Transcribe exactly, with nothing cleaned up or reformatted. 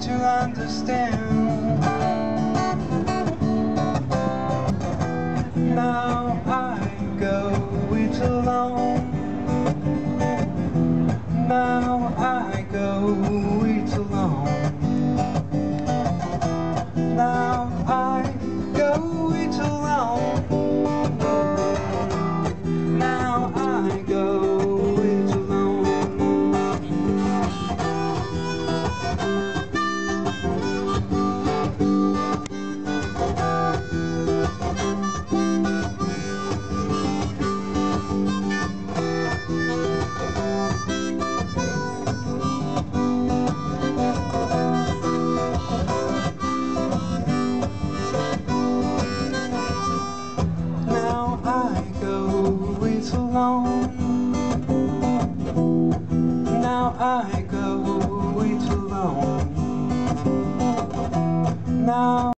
to understand. Now I go it alone. Now I go it alone. Now I go it alone. Now I go it alone. Now I go it alone. Now I go it alone. Now